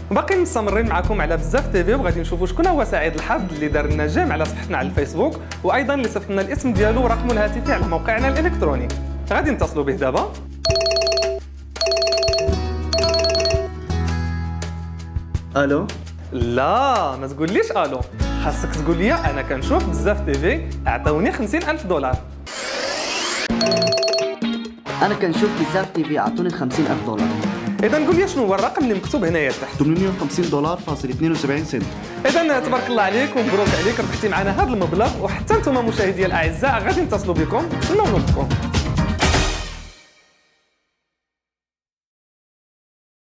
وباقي مستمرين معكم على بزاف تيفي، وغادي نشوفوا شكون هو سعيد الحظ اللي دار لنا جيم على صفحتنا على الفيسبوك، وايضا اللي صيفط لنا الاسم ديالو ورقمه الهاتفي على موقعنا الالكتروني. غادي نتصلوا به دابا. الو. لا ما تقوليش الو، خاصك تقول لي انا كنشوف بزاف تيفي عطوني 50,000 دولار. انا كنشوف بزاف تي في عطوني 50,000 دولار. اذا قول لي شنو هو الرقم اللي مكتوب هنايا تحت. 850 دولار فاصل 72 سنت. اذا تبارك الله عليك ومبروك عليك، ربحتي معنا هذا المبلغ. وحتى انتم مشاهدي الاعزاء غادي نتصلوا بكم، نتسناو نوبكم.